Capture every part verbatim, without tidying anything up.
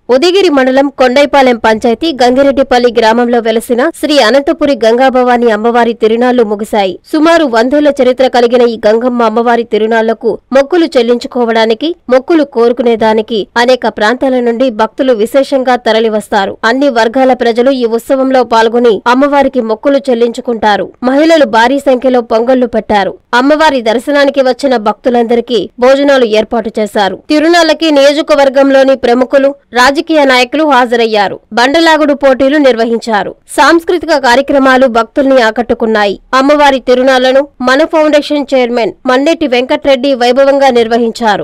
ఉదయగిరి మండలం కొండైపాలెం పంచాయతీ గంగిరెడ్డిపల్లి గ్రామంలో వెలసిన శ్రీ అనంతపురి గంగాభవాని అమ్మవారి తిరునాళ్లు ముగిశాయి. సుమారు వందేళ్ల చరిత్ర కలిగిన ఈ గంగమ్మ అమ్మవారి తిరునాళ్లకు మొక్కులు చెల్లించుకోవడానికి, మొక్కులు కోరుకునేదానికి అనేక ప్రాంతాల నుండి భక్తులు విశేషంగా తరలివస్తారు. అన్ని వర్గాల ప్రజలు ఈ ఉత్సవంలో పాల్గొని అమ్మవారికి మొక్కులు చెల్లించుకుంటారు. మహిళలు భారీ సంఖ్యలో పొంగళ్లు పెట్టారు. అమ్మవారి దర్శనానికి వచ్చిన భక్తులందరికీ భోజనాలు ఏర్పాటు చేశారు. తిరునాళ్లకి నియోజకవర్గంలోని ప్రముఖులు, రాజకీయ నాయకులు హాజరయ్యారు. బండలాగుడు పోటీలు నిర్వహించారు. సాంస్కృతిక కార్యక్రమాలు భక్తుల్ని ఆకట్టుకున్నాయి. అమ్మవారి తిరునాళ్లను మన ఫౌండేషన్ చైర్మన్ మన్నెట్టి వెంకట్రెడ్డి వైభవంగా నిర్వహించారు.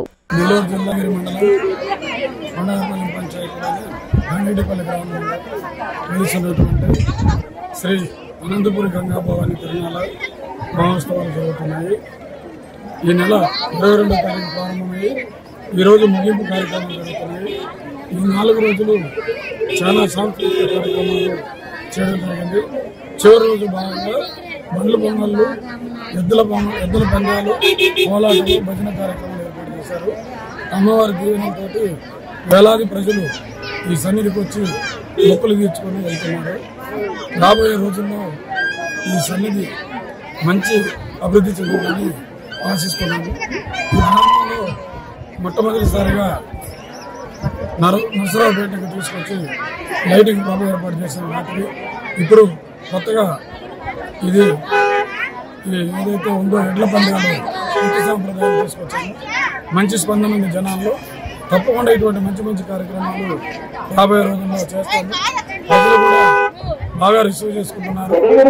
శ్రీ అనంతపురి గంగాభవాని తిరునాళ మహోత్సవాలు జరుగుతున్నాయి. ఈ నెల ఇరవై రెండో తారీఖు ప్రారంభమయ్యి ఈరోజు ముగింపు కార్యక్రమాలు జరుగుతున్నాయి. ఈ నాలుగు రోజులు చాలా సాంస్కృతిక కార్యక్రమాలు చేయడం జరిగింది. చివరి రోజు భాగంగా బండ్ల పొంగళ్ళు, ఎద్దుల పొంగ ఎద్దుల పందాలు, కోలాటలు, భజన కార్యక్రమాలు ఏర్పాటు చేశారు. అమ్మవారి దీవెనతో వేలాది ప్రజలు ఈ సన్నిధికి వచ్చి మొక్కులు తీర్చుకొని వెళ్తున్నారు. రాబోయే రోజుల్లో ఈ సన్నిధి మంచి అభివృద్ధి చెందుతుందని ఆశిస్తున్నాను. ఈ గ్రామంలో మొట్టమొదటిసారిగా నర నరసరావుపేటకు తీసుకొచ్చి లైటింగ్ బాబు ఏర్పాటు చేసిన రాత్రి ఇప్పుడు కొత్తగా ఇది ఏదైతే ఉందో ఎడ్ల పందాలు ఇంటి సాంప్రదాయాలు తీసుకొచ్చాము. మంచి స్పందన ఉంది జనాల్లో. తప్పకుండా ఇటువంటి మంచి మంచి కార్యక్రమాలు రాబోయే రోజుల్లో చేస్తాము. ప్రజలు కూడా బాగా రిసీవ్ చేసుకుంటున్నారు.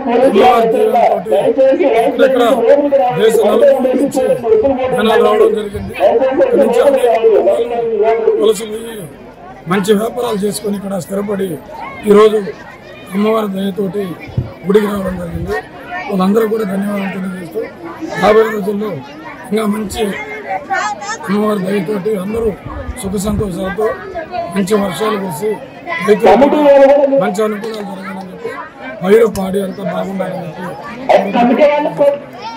ఎక్కడెక్కడ దేశ నలుమూల నుంచి జనాలు రావడం జరిగింది. వలస పోయి మంచి వ్యాపారాలు చేసుకుని ఇక్కడ స్థిరపడి ఈరోజు అమ్మవారి దయతోటి గుడికి రావడం జరిగింది. వాళ్ళందరూ కూడా ధన్యవాదాలు తెలియజేస్తూ రాబోయే రోజుల్లో ఇంకా మంచి అమ్మవారి దయతోటి అందరూ సుఖ సంతోషాలతో మంచి వర్షాలు కురిసి రైతులకు మంచి అనుకూలాలు జరగాలని చెప్పి పైరు పాడి అంతా బాగుండాలని చెప్పి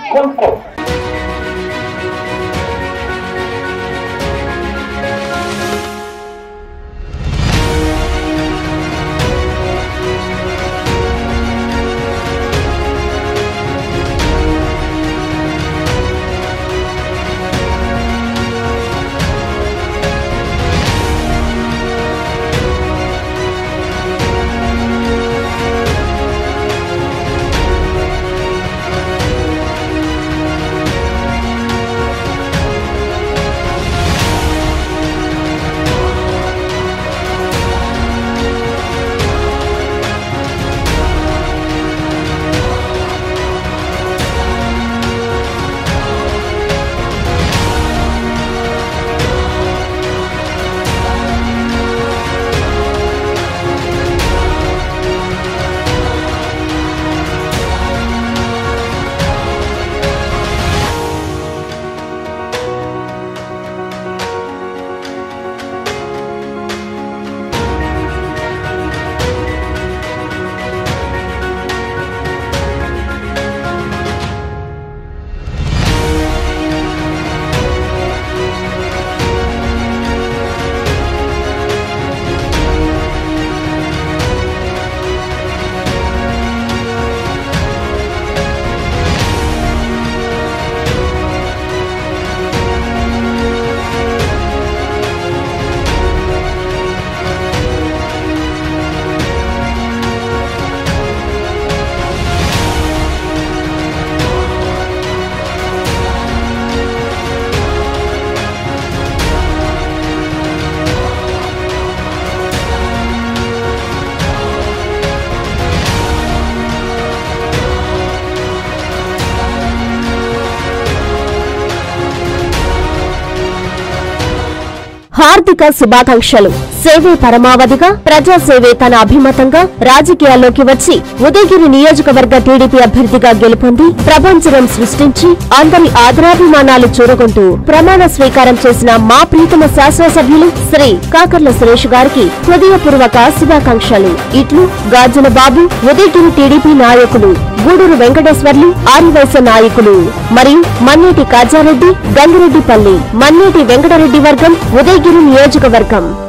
హార్దిక శుభాకాంక్షలు. సేవే పరమావధిగా, ప్రజాసేవే తన అభిమతంగా రాజకీయాల్లోకి వచ్చి ఉదయగిరి నియోజకవర్గ టీడీపీ అభ్యర్థిగా గెలుపొంది ప్రపంచం సృష్టించి అందరి ఆదరాభిమానాలు చూరగొంటూ ప్రమాణ స్వీకారం చేసిన మా ప్రీతమ శాసనసభ్యులు శ్రీ కాకర్ల సురేష్ గారికి హృదయపూర్వక శుభాకాంక్షలు. ఇట్లు గాజుల బాబు, ఉదయగిరి టీడీపీ నాయకులు, గూడూరు వెంకటేశ్వర్లు, ఆదివైస నాయకులు మరియు మన్నేటి కాజారెడ్డి, గంగిరెడ్డిపల్లి, మన్నేటి వెంకటరెడ్డి వర్గం, ఉదయగిరి నియోజకవర్గం.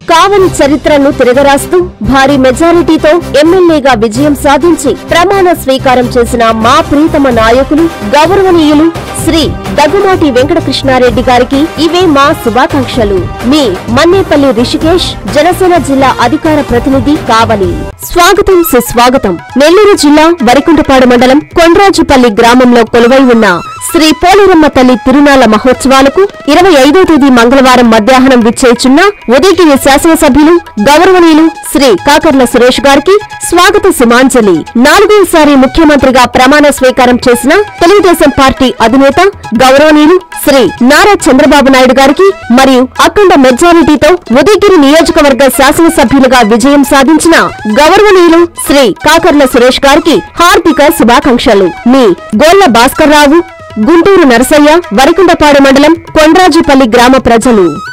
కావలి చరిత్రను తిరగరాస్తూ భారీ మెజారిటీతో ఎమ్మెల్యేగా విజయం సాధించి ప్రమాణ స్వీకారం చేసిన మా ప్రీతమ నాయకులు గౌరవనీయులు శ్రీ దగ్గుమాటి వెంకటకృష్ణారెడ్డి గారికి ఇవే మా శుభాకాంక్షలు. మీ మన్నేపల్లి రిషికేష్, జనసేన జిల్లా అధికార ప్రతినిధి, కావలి. స్వాగతం సుస్వాగతం. నెల్లూరు జిల్లా వరికుంటపాడు మండలం కొండ్రాజుపల్లి గ్రామంలో కొలువై ఉన్న శ్రీ పోలేరమ్మ తల్లి తిరునాళ్ల మహోత్సవాలకు ఇరవై ఐదో తేదీ మంగళవారం మధ్యాహ్నం విచ్చేయుచున్న ఉదయగిరి శాసనసభ్యులు గౌరవనీయులు శ్రీ కాకర్ల సురేష్ గారికి స్వాగత సుమాంజలి. నాలుగోసారి ముఖ్యమంత్రిగా ప్రమాణ స్వీకారం చేసిన తెలుగుదేశం పార్టీ అధినేత గౌరవనీయులు శ్రీ నారా చంద్రబాబు నాయుడు గారికి మరియు అఖండ మెజారిటీతో ఉదయగిరి నియోజకవర్గ శాసనసభ్యులుగా విజయం సాధించిన గౌరవనీయులు శ్రీ కాకర్ల సురేష్ గారికి హార్దిక శుభాకాంక్షలు. మీ గోళ్ల భాస్కర్రావు, గుంటూరు నరసయ్య, వరికుంటపాడు మండలం కొండ్రాజుపల్లి గ్రామ ప్రజలు.